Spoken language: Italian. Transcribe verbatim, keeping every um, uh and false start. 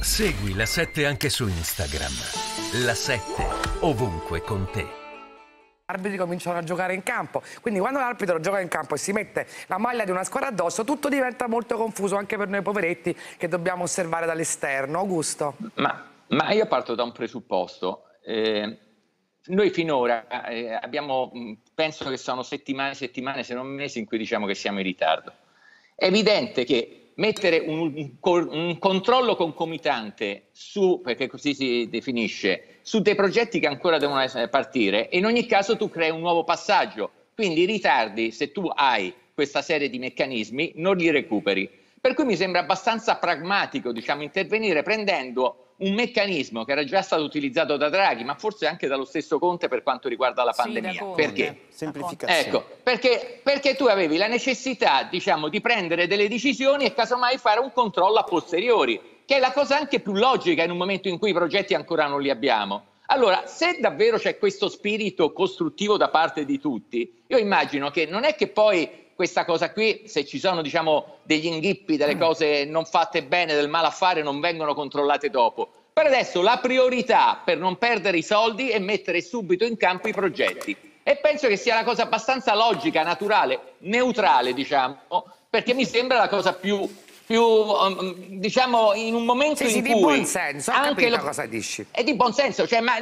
Segui La sette anche su Instagram. La sette, ovunque con te. Gli arbitri cominciano a giocare in campo, quindi quando l'arbitro gioca in campo e si mette la maglia di una squadra addosso, tutto diventa molto confuso anche per noi poveretti che dobbiamo osservare dall'esterno. Augusto? Ma, ma io parto da un presupposto. Eh, noi finora eh, abbiamo, penso che sono settimane, settimane, se non mesi, in cui diciamo che siamo in ritardo. È evidente che mettere un, un, un controllo concomitante su, perché così si definisce, su dei progetti che ancora devono partire, in ogni caso tu crei un nuovo passaggio, quindi i ritardi, se tu hai questa serie di meccanismi, non li recuperi. Per cui mi sembra abbastanza pragmatico, diciamo, intervenire prendendo un meccanismo che era già stato utilizzato da Draghi, ma forse anche dallo stesso Conte per quanto riguarda la pandemia. Sì, perché? Semplificazione. Ecco, perché, perché tu avevi la necessità, diciamo, di prendere delle decisioni e casomai fare un controllo a posteriori, che è la cosa anche più logica in un momento in cui i progetti ancora non li abbiamo. Allora, se davvero c'è questo spirito costruttivo da parte di tutti, io immagino che non è che poi questa cosa qui, se ci sono, diciamo, degli inghippi, delle cose non fatte bene, del malaffare, non vengono controllate dopo. Per adesso la priorità per non perdere i soldi è mettere subito in campo i progetti. E penso che sia una cosa abbastanza logica, naturale, neutrale, diciamo, perché mi sembra la cosa più, più um, diciamo, in un momento Sì, in sì, cui... di buon senso, ho anche capito lo, cosa dici. è di buon senso, cioè, ma